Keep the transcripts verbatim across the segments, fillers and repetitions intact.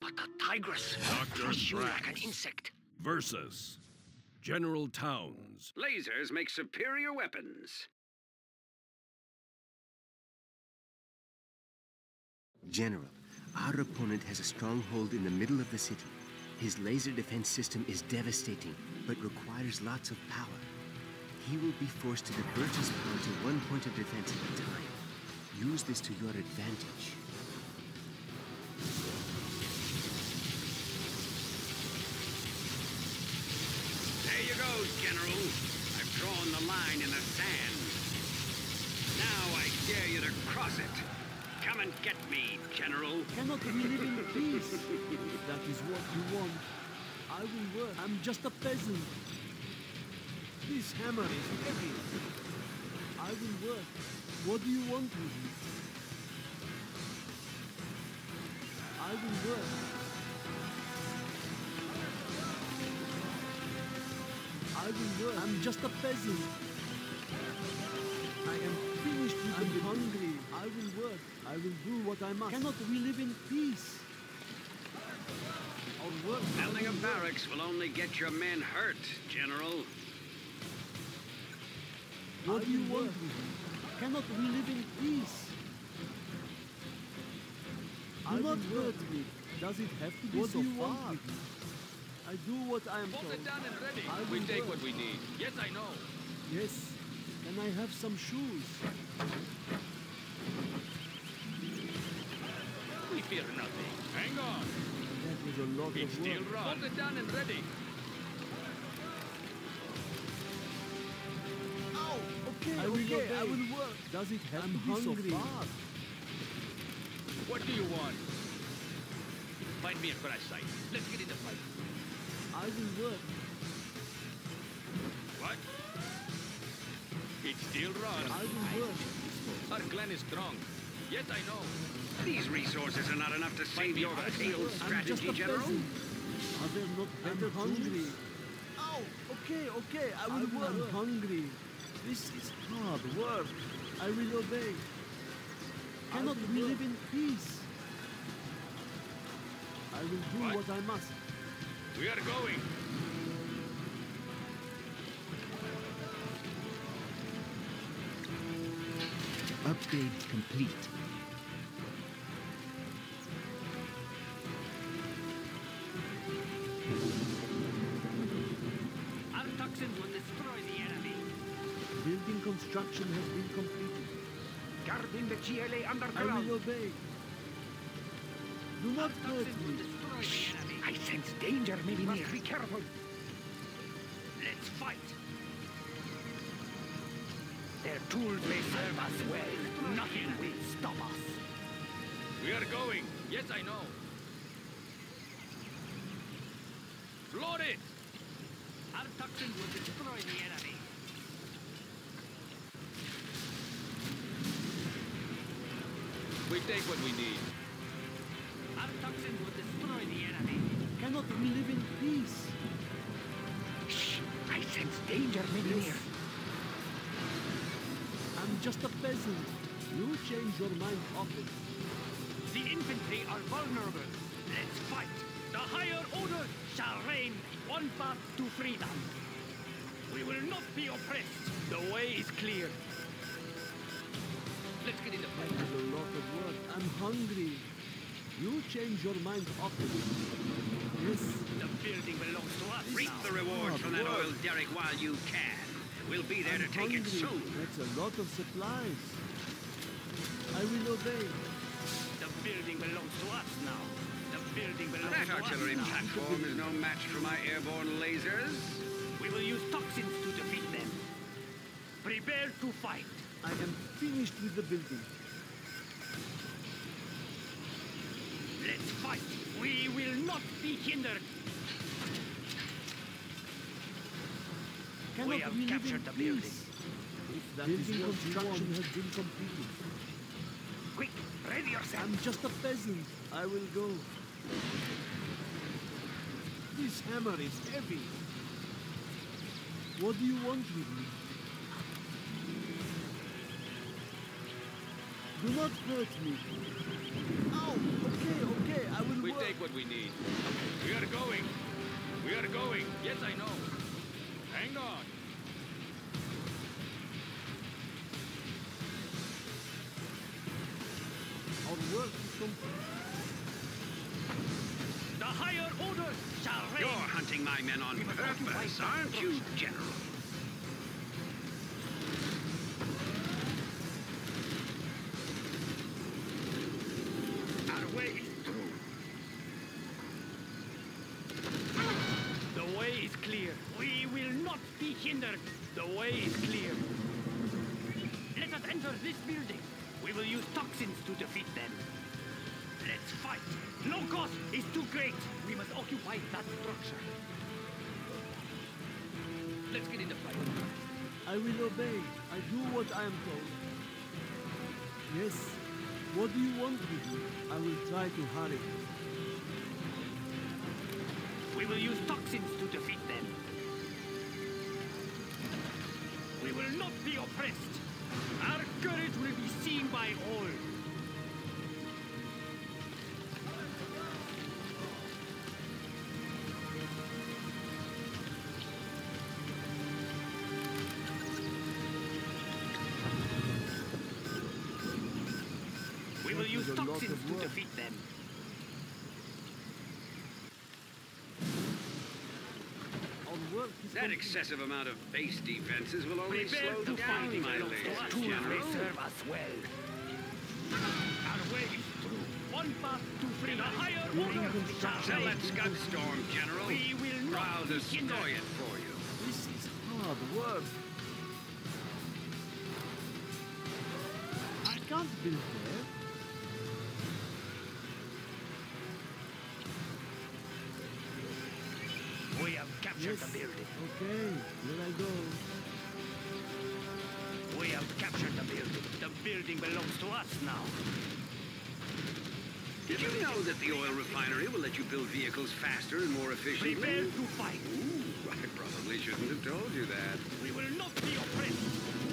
But the Tigress Doctor crushed you like an Drax insect. versus General Towns. Lasers make superior weapons. General, our opponent has a stronghold in the middle of the city. His laser defense system is devastating, but requires lots of power. He will be forced to divert his power to one point of defense at a time. Use this to your advantage. There you go, General. I've drawn the line in the sand. Now I dare you to cross it. Come and get me, General. Cannot we live in peace? If that is what you want, I will work. I'm just a peasant. This hammer is heavy. I will work. What do you want with me? I will work. I will work. I'm just a peasant. I am finished with I'm hungry. I will work. I will do what I must. Cannot we live in peace? I'll work. Building a barracks will only get your men hurt, General. What do you want with me? Cannot we live in peace? Do not hurt me. Does it have to be what so do you far? Want with me? I do what I am told. Hold it down and ready. I We will take work. what we need. Yes, I know. Yes. Can I have some shoes? We fear nothing. Hang on. That was a lot It's of work. still run. Hold it down and ready. Okay, I will okay, obey. I will work. Does it have I'm to be hungry. So far? What do you want? Find me a crash site. Let's get in the fight. I will work. What? It still runs. I will work. Our clan is strong. Yes, I know. These resources are not enough to save your failed strategy, I'm just a General. peasant. Are there not better I'm hungry. Ow! Okay, okay, I will I work. I'm hungry. This is hard work. I will obey. Cannot we live in peace? I will do what, what I must. We are going. Upgrade complete. Our toxins will destroy the enemy. Building construction has been completed. Guarding the G L A I underground. will obey. Do not hurt me. Shh! I sense danger may be near. Be careful. Let's fight. Their tools may serve us well. Nothing will stop us. We are going. Yes, I know. Flood it! Our toxins will destroy the enemy. We take what we need. Our toxins will destroy the enemy. Cannot we live in peace? Shh! I sense danger may be Yes. near. I'm just a peasant. You change your mind often. The infantry are vulnerable. Let's fight. The higher order shall reign. One path to freedom. We will not be oppressed. The way is clear. Let's get in the That fight. is a lot of work. I'm hungry. You change your mind often. Yes. The building belongs to us Reap now. the rewards from that work. oil derrick while you can. We'll be there I'm to take it hungry. soon. That's a lot of supplies. I will obey. The building belongs to us now. The building belongs That to artillery us now. platform is no match for my airborne lasers. We will use toxins to defeat them. Prepare to fight. I am finished with the building. Let's fight. We will not be hindered. Cannot We have live captured in the building. peace? If that building is construction has been completed. Quick, ready yourself. I'm just a peasant. I will go. This hammer is heavy. What do you want with me? Do not hurt me. Ow! Okay, okay, I will We work. take what we need. We are going. We are going. Yes, I know. Hang on. Our work is complete. The higher order shall reign. You're hunting my men on purpose, aren't you, General? Our way is through. The way is clear. We will not be hindered. The way is clear. Let us enter this building. We will use toxins to defeat them. Let's fight. No cost is too great. We must occupy that structure. Let's get in the fight. I will obey. I do what I am told. Yes. What do you want me to do? I will try to hurry. We will use toxins to defeat them. We will not be oppressed. Our courage will be seen by all. We will use is a lot toxins of to work. defeat them. Our work is That complete. excessive amount of base defenses will only Prepare slow to down fight. my Belongs to latest us. Tools General. may serve us well. Our way is through. One path to freedom. The higher order shall Tell reign. that scud storm, General. We will or not I'll be destroy hindered. it for you. This is hard work. I can't build there. We have captured Yes. the building. Okay, here I go. We have captured the building. The building belongs to us now. Did you know that the oil refinery will let you build vehicles faster and more efficiently? Prepare to fight. Ooh, I probably shouldn't have told you that. We will not be oppressed.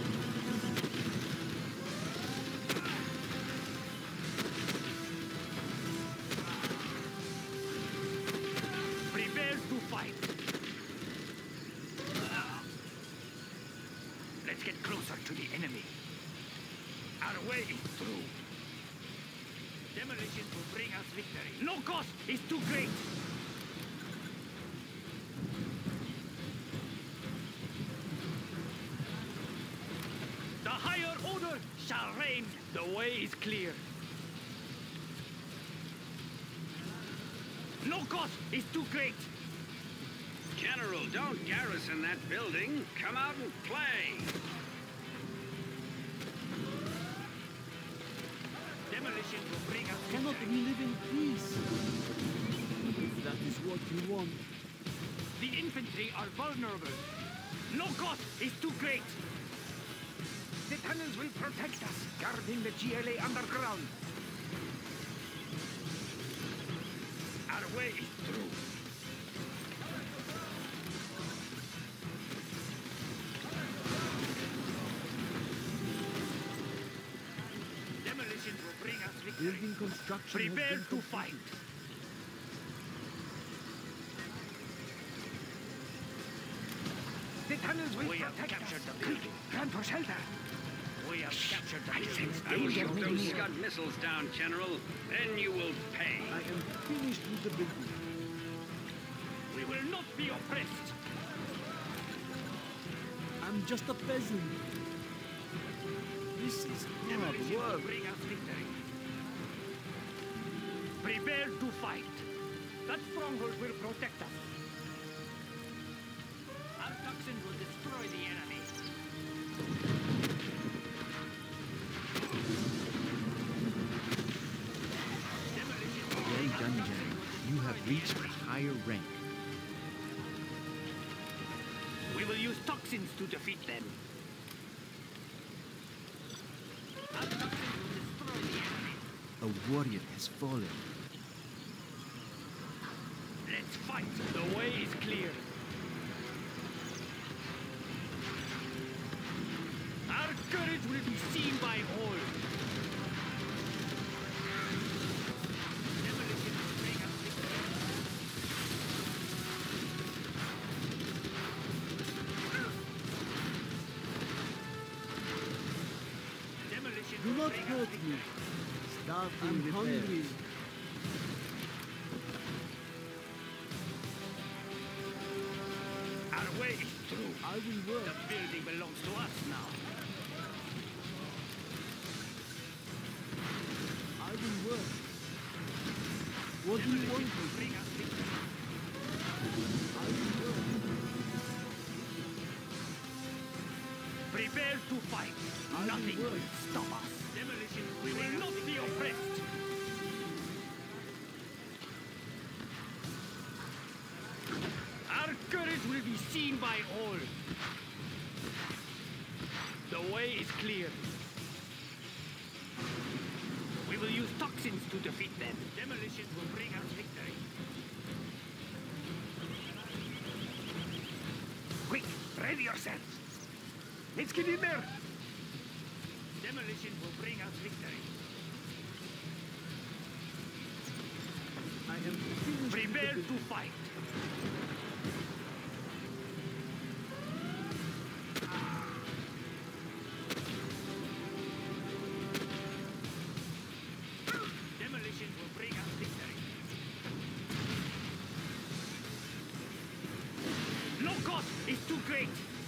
Prepare to fight. Let's get closer to the enemy. Our way is through. Demolition will bring us victory. No cost is too great. The higher order shall reign. The way is clear. No cost is too great. General, don't garrison that building. Come out and play. Demolition will bring us Cannot victory. we live in peace? If that is what you want. The infantry are vulnerable. No cost is too great. The tunnels will protect us, guarding the G L A underground. Our way is through. Demolition will bring us victory. Building construction has Prepare been to fight. completed. The tunnels will we have captured the building. Run for shelter. We have captured the building. I will shoot those Scud missiles down, General. Then you will pay. I am finished with the building. We will not be oppressed. I'm just a peasant. This is hard Demolition will work. bring us victory. Prepare to fight. That stronghold will protect us. Our toxin will destroy the enemy. Demolition will Well bring us done, toxin General. will You have destroy the reached a enemy. higher rank. We will use toxins to defeat them. Our toxin will destroy the enemy. A warrior has fallen. Let's fight. The way is clear. Our courage will be seen by all. Demolition will not hurt me. Start I'm being hungry. Our way is through. I will work. The building belongs to us now. I will work. What do you want? Will bring us victory. I will work. Prepare to fight. I will Nothing work. will stop us. Demolition. We will not be oppressed. Our courage will be seen by all. The way is clear. We will use toxins to defeat them. Demolition will bring us victory. Quick, ready yourselves. Let's get in there. Demolition will bring us victory. I am finished. with Prepare the to fight. Demolition will bring us victory. No cost is too great.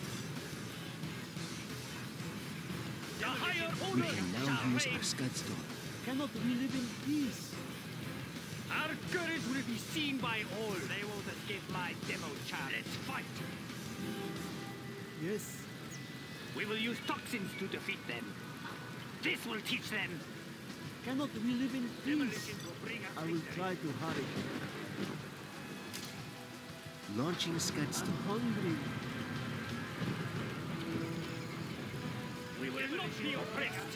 The higher We order can now shall use reign. our Scud Storm. Cannot we live in peace? Our courage will be seen by all. They won't escape my demo charge. Let's fight. Yes. We will use toxins to defeat them. This will teach them. Cannot we live in peace? Demolition will bring us I will victory. try to hurry. Launching Scud I'm Storm. hungry. We will not be oppressed.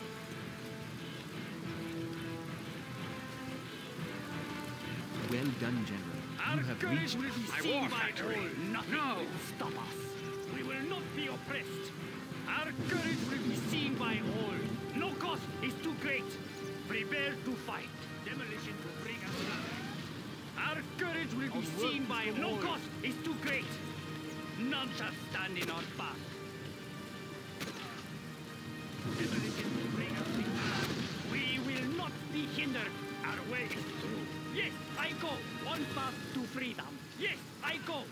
Well done, General. Our You have courage reached will be my seen war by factory. all. Nothing No. will stop us. We will not be oppressed. Our courage will be seen by all. No cost is too great. Prepare to fight. Demolition will bring us victory. Our courage will be Onward seen by to all. No all. cost is too great. None shall stand in our path. Demolition will bring us victory. We will not be hindered. Our way is through. Yes, I go. One path to freedom. Yes, I go.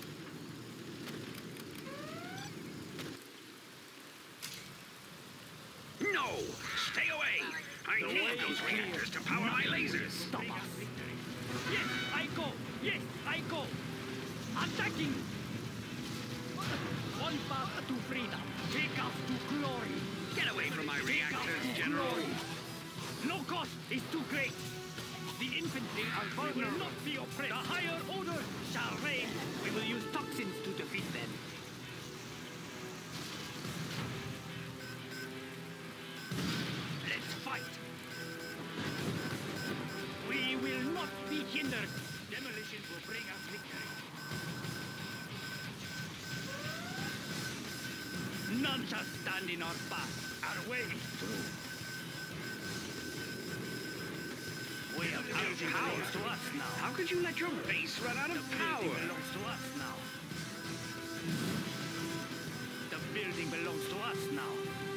No! Stay away! I The way need those is clear. reactors to power my lasers! Stop us. Yes, I go. Yes, I go. Attacking. One path to freedom. Take us to glory. Get away from my Take us reactors, to General! glory. No cost is too great. The infantry are vulnerable. We will not be oppressed. The higher order shall reign. We will use toxins to defeat them. Let's fight. We will not be hindered. Demolition will bring us victory. None shall stand in our path. Our way is through. We have our power to us now. How could you let your base run out of The power? building belongs to us now. The building belongs to us now.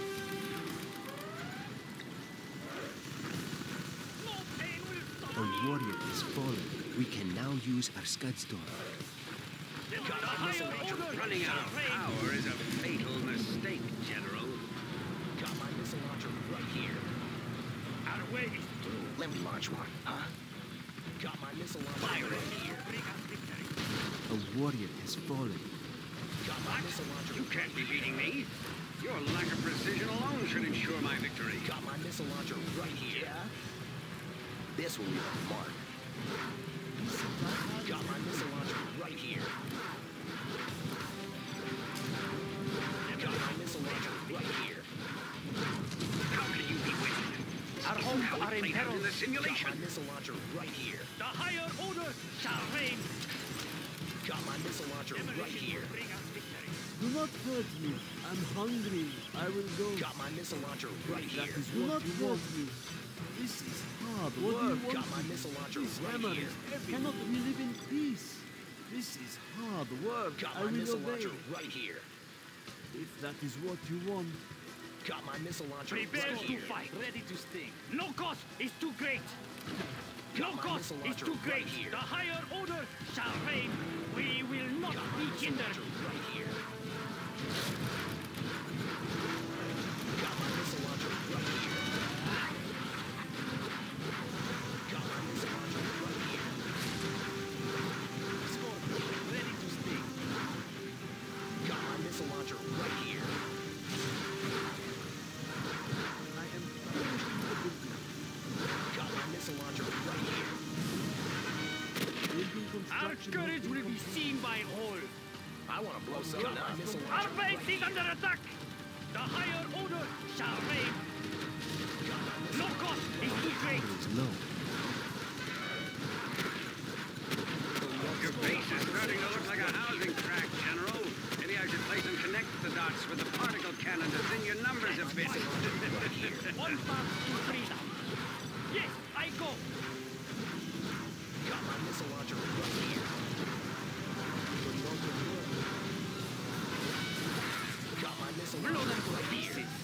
No pain will stop a me. warrior is fallen. We can now use our Scud Storm. The higher order Running out of shall reign. power is a fatal mistake, General. Got my missile launcher right here. Our way is through. Let me launch one, huh? Got my missile launcher Fire right it. here. Bring us victory. A warrior has fallen. Got my missile launcher You can't be beating me. Your lack of precision alone should ensure my victory. Got my missile launcher right here. This will leave a mark. Got my missile launcher right here. Got my missile launcher right here. How can you be winning? Our homes How are it in played out peril. in the Got simulation. my missile launcher right here. The higher order shall reign. Got my missile launcher right Demolition here. will bring us victory. Do not hurt me. I'm hungry. I will go. Got my missile launcher right That here. is Do not hurt me. This is hard What do you work. want? Got my missile launcher This right hammer here. is heavy. Cannot we live in peace? This is hard work. Got I my will missile obey. launcher right here. If that is what you want. Got my missile launcher Prepare right to here. fight. Ready to sting. No cost is too great. No Got my cost missile is launcher too right great. here. The higher order shall reign. We will not Got my be missile hindered. launcher right here. Got my missile launcher right here. Got my missile launcher right here. Scorpion, ready to sting. Got my missile launcher right here. I am finishing the building. Got my missile launcher right here. Building Our construction courage will be complete. seen by all. I want to blow something Got up. my missile Our launcher right base is under attack. The higher order shall reign. No cost is too great. It's low. Your base is starting to look like a housing tract, General. Maybe I should play some connect the dots with the particle cannon to thin your numbers a bit. One path to freedom. Yes, I go. Got my missile launcher right here. Got my missile Blow launcher them to right here. pieces.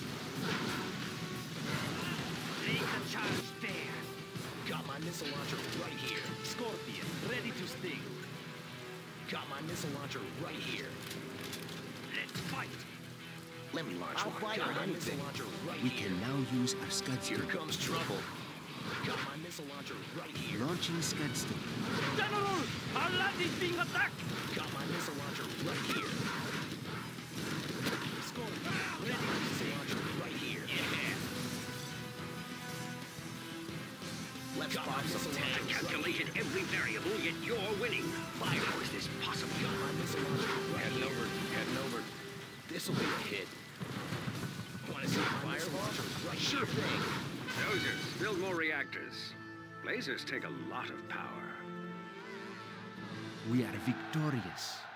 Lead the charge there. Got my missile launcher right here. Scorpion, ready to sting. Got my missile launcher right here. Let's fight. Let me launch I'll one. fight Got on my anything. missile launcher right We here. can now use our Scud Here Sting. comes trouble. Got my missile launcher right here. Launching Scud Sting. General, our land is being attacked. Got my missile launcher right here. Scorpion, Ready to missile launcher right here. Yeah. Let's Got pop some I tags. calculated every variable, yet you're winning. Why, how is this possible? Got my missile launcher right Heading here. over, heading over. This'll be a hit. Want to see a fire launcher right Sure thing. Dozers, build more reactors. Lasers take a lot of power. We are victorious.